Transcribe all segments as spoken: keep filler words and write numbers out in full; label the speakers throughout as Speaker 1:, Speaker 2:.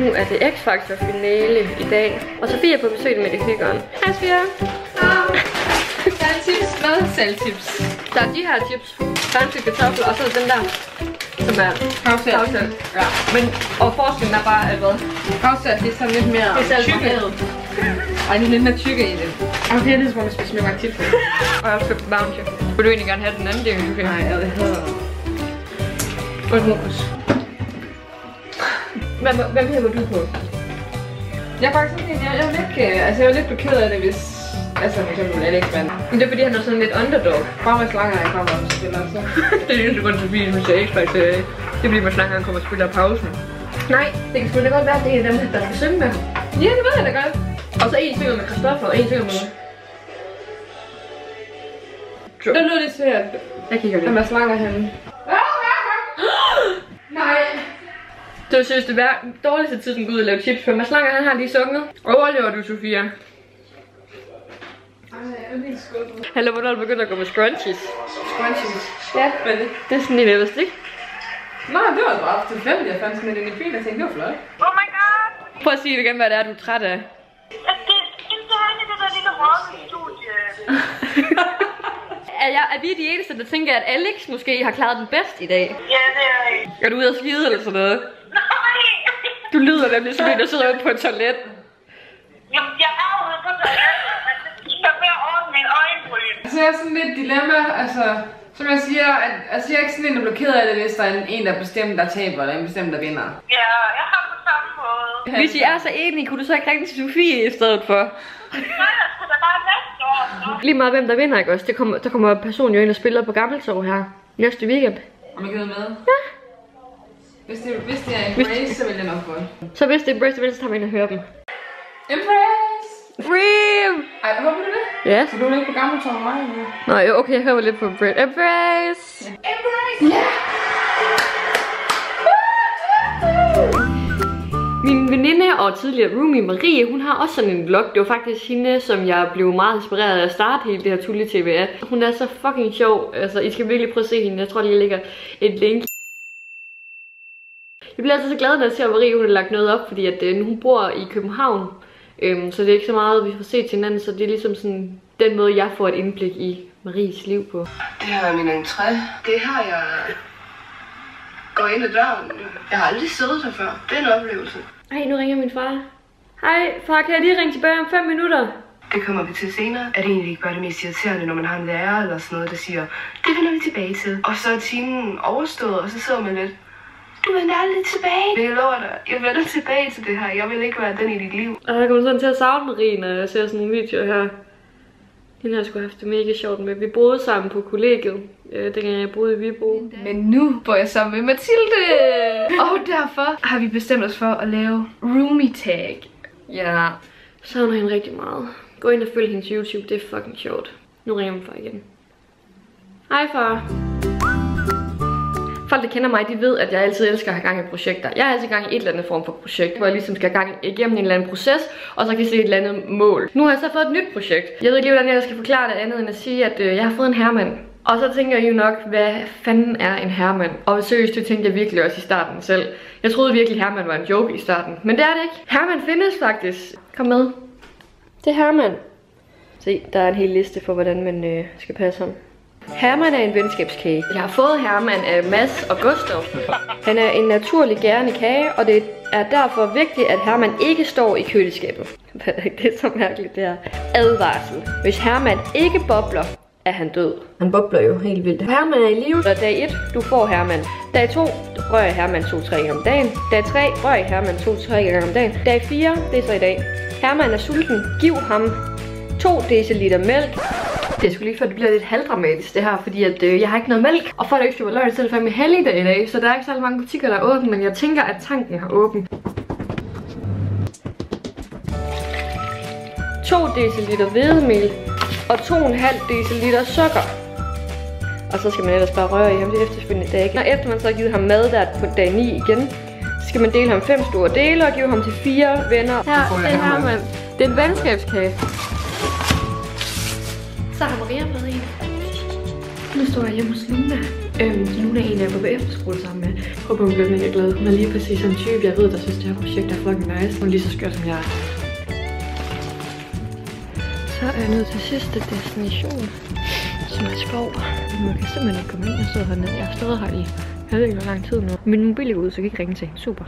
Speaker 1: Nu er det X-Factor finale i dag. Og Sofie er på besøg med det hyggeren. Hej Sofia.
Speaker 2: Salgtips. Hvad? Salgtips.
Speaker 1: Der er de her chips. Franske kartofler, og så er den der, som er havsalt. Ja. Men, og forskellen er bare, at hvad?
Speaker 2: Havsalt, det er sådan lidt mere tykke. Ej, det er lidt mere tykke i det. Okay, det er som om, jeg spiser mere til på.
Speaker 1: Og jeg har også købt bounty. Vil du egentlig gerne have den anden del? Okay.
Speaker 2: Nej, jeg hedder... Og ros.
Speaker 1: Hvem, hvem hæver du på?
Speaker 2: Jeg er faktisk sådan, jeg, jeg er lidt, altså jeg er lidt beked af det, hvis... Altså for eksempel Alex, men...
Speaker 1: Men det er fordi, han er sådan lidt underdog.
Speaker 2: Bare med slanger, jeg kommer og spiller, så...
Speaker 1: Det er det eneste grund til, at vi ser X-Factor. Det er fordi, man slanger, han kommer og spiller pausen. Nej, det kan selvfølgelig godt være, at det er dem, der skal synge med.
Speaker 2: Ja, det ved jeg da godt.
Speaker 1: Og så en synger med Christoffer, og en synger med...
Speaker 2: Det lyder lidt svært.
Speaker 1: Jeg kigger lidt.
Speaker 2: Hvem er slanger henne? Nej.
Speaker 1: Det var seriøst det vær- dårligste tidspunkt ud at lave chips, for Mads Langer, han har lige sunget. Overlever du, Sofia?
Speaker 2: Ej, jeg er helt skuffet.
Speaker 1: Hallo, hvornår er du begyndt at gå med scrunchies?
Speaker 2: Scrunchies?
Speaker 1: Ja.
Speaker 2: Hvad er det?
Speaker 1: Det er sådan en elastik.
Speaker 2: Nej, det var bare tilfældigt. Jeg fandt sådan en i bilen og tænkte, det var flot.
Speaker 3: Oh my god!
Speaker 1: Prøv at sige igen, hvad det er, du er træt af.
Speaker 3: At det er simpelthen i det der lille røde studie.
Speaker 1: Er, jeg, er vi de eneste, der tænker, at Alex måske har klaret den bedst i dag?
Speaker 3: Ja, det er I.
Speaker 1: Er du ude at skide eller sådan noget?
Speaker 3: Nej!
Speaker 1: Du lyder nemlig som en, der sidder ude på et toilet.
Speaker 3: Jamen, jeg er jo ude på toilettet, men det skal være ordne min øjenbryn.
Speaker 2: Altså, jeg er sådan lidt dilemma, altså... Som jeg siger, at, altså jeg er ikke sådan en, der bliver ked af det, hvis der er en, der bestemt, der taber, eller en bestemt, der vinder.
Speaker 3: Ja, jeg har det på samme måde.
Speaker 1: Hvis I er så enige, kunne du så ikke ringe til Sofie i stedet for?
Speaker 3: Nej, jeg skulle da bare næste år, så.
Speaker 1: Lige meget hvem der vinder, ikke også? Det kommer, der kommer personen jo ind og spiller på Gammeltorv her næste weekend.
Speaker 2: Om jeg gider med?
Speaker 1: Ja.
Speaker 2: Hvis det, hvis det er Embrace, så vil jeg nok få det.
Speaker 1: Så hvis det er Embrace, så tager vi ind og hører dem.
Speaker 2: Embrace!
Speaker 1: Dream!
Speaker 2: Ej, håber du det?
Speaker 1: Ja.
Speaker 2: Så du er ikke på Gammeltorv med mig, eller?
Speaker 1: Nå jo, okay, jeg hører lidt på Embrace. Embrace!
Speaker 2: Ja. Embrace! Ja!
Speaker 1: Min veninde og tidligere roomie Marie, hun har også sådan en vlog. Det var faktisk hende, som jeg blev meget inspireret af at starte hele det her Tulli-T V af. Hun er så fucking sjov. Altså, I skal virkelig prøve at se hende. Jeg tror, lige ligger et link. Jeg bliver altid så glad, når jeg ser Marie, hun har lagt noget op, fordi at, øh, hun bor i København. Øhm, så det er ikke så meget, vi får set til hinanden, så det er ligesom sådan den måde, jeg får et indblik i Maries liv på.
Speaker 4: Det her er min entré. Det er her, jeg går ind ad døren. Jeg har aldrig siddet her før. Det er en oplevelse.
Speaker 1: Ej, nu ringer min far. Hej, far, kan jeg lige ringe tilbage om fem minutter?
Speaker 4: Det kommer vi til senere. Er det egentlig ikke bare det mest irriterende, når man har en lærer eller sådan noget, der siger, det vender vi tilbage til. Og så er timen overstået, og så sidder man lidt, du vender aldrig tilbage. Men jeg lover dig, jeg vender tilbage til det her. Jeg vil ikke være den i dit liv.
Speaker 1: Og jeg kommer sådan til at savne Marie, når jeg ser sådan nogle videoer her. Hende har jeg sgu haft det mega sjovt med. Vi boede sammen på kollegiet, øh, dengang jeg boede i Viborg.
Speaker 2: Men nu bor jeg sammen med Mathilde. Og derfor har vi bestemt os for at lave roomie tag.
Speaker 1: Ja, savner hende rigtig meget. Gå ind og følg hendes YouTube, det er fucking sjovt. Nu ringer min far igen. Hej far. Folk, der kender mig, de ved, at jeg altid elsker at have gang i projekter. Jeg har altid gang i et eller andet form for projekt, hvor jeg ligesom skal have gang igennem en eller anden proces, og så kan jeg se et eller andet mål. Nu har jeg så fået et nyt projekt. Jeg ved ikke lige, hvordan jeg skal forklare det andet, end at sige, at øh, jeg har fået en hermand. Og så tænker jeg jo nok, hvad fanden er en hermand? Og seriøst, det tænkte jeg virkelig også i starten selv. Jeg troede virkelig, at hermand var en joke i starten, men det er det ikke. Hermand findes faktisk. Kom med. Det er Hermand. Se, der er en hel liste for, hvordan man øh, skal passe ham. Herman er en venskabskage. Jeg har fået Herman af Mads og Gustav. Han er en naturlig gerne kage, og det er derfor vigtigt, at Herman ikke står i køleskabet. Det er så mærkeligt, det her. Advarsel. Hvis Herman ikke bobler, er han død. Han bobler jo helt vildt. Herman er i live. Og dag et, du får Herman. Dag to, rører Herman to-tre gange om dagen. Dag tre, rører Herman to-tre gange om dagen. Dag fire, det er så i dag. Herman er sulten. Giv ham to deciliter mælk. Det skulle lige før det bliver lidt halvdramatisk det her, fordi at øh, jeg har ikke noget mælk. Og for at det ikke skal være løgn, så er det fandme helligdag i dag, så der er ikke så mange butikker, der er åbent, men jeg tænker, at tanken har åbent. to deciliter hvedemel og to komma fem deciliter sukker. Og så skal man ellers bare røre i ham det efterfølgende dag. Og efter man så har givet ham mad der på dag ni igen, så skal man dele ham fem store dele og give ham til fire venner. Her, det her, man. Det er en venskabskage. Så har Maria fået en. Nu står jeg hjemme hos Luna. Øhm, Luna er en, jeg går på efterskole sammen med. Jeg håber, hun bliver mega glad. Hun er lige præcis sådan en type, jeg ved, der synes, det her projekt er fucking nice. Hun er lige så skør som jeg er. Så er jeg nået til sidste destination, som er skov. Men man kan simpelthen ikke komme ind. Jeg sidder hernede. Jeg har stået her i, jeg ved ikke, hvor lang tid nu. Min mobil er ude, så jeg kan ikke ringe til. Super.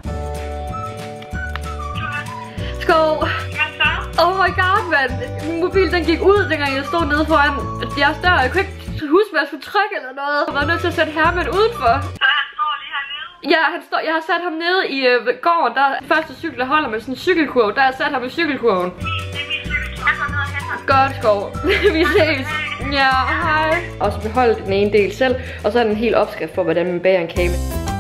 Speaker 1: Skov! Oh my god, mand! Min mobil, den gik ud, dengang jeg stod nede foran jeres dør. Jeg kunne ikke huske, hvad jeg skulle trykke eller noget. Jeg var nødt til at sætte Herman udenfor.
Speaker 3: Så han står lige hernede?
Speaker 1: Ja, han står, jeg har sat ham nede i øh, gården. Der er første cykel, der holder med sådan en cykelkurv. Der har jeg sat ham i cykelkurven.
Speaker 3: Det er min cykel. Jeg går ned og henter.
Speaker 1: Godt, Skov. Vi ses. Ja, hej. Og så beholde den ene del selv. Og så er den en hel opskrift for, hvordan man bager en kage.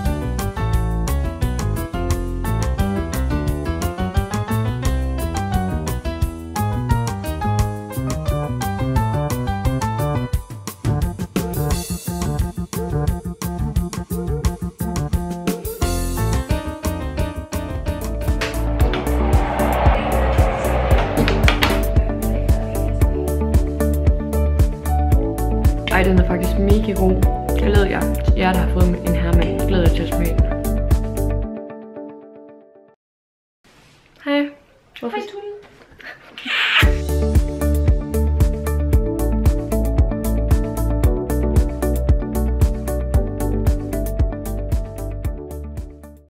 Speaker 1: Ej, den er faktisk mega god. Det glæder jeg. Jeg der har fået en Herman. Jeg glæder jeg til at smage den. Hej. Hvorfor,